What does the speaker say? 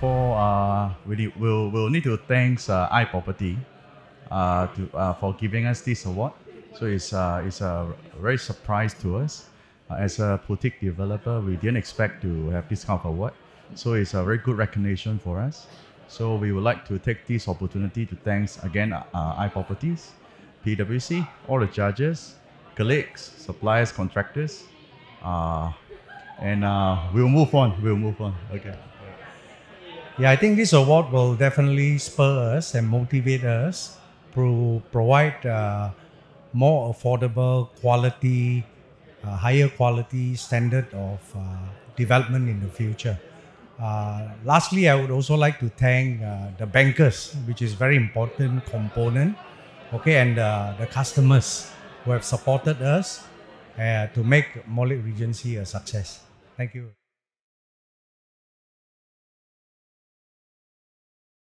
all, we'll need to thank iProperty for giving us this award. So it's a very surprise to us. As a boutique developer, we didn't expect to have this kind of award. So it's a very good recognition for us. So we would like to take this opportunity to thank again iProperties, PwC, all the judges, colleagues, suppliers, contractors, and we'll move on. Okay. Yeah, I think this award will definitely spur us and motivate us to provide more affordable quality, higher quality standard of development in the future. Lastly, I would also like to thank the bankers, which is very important component, okay, and the customers who have supported us to make Molek Regency a success. Thank you.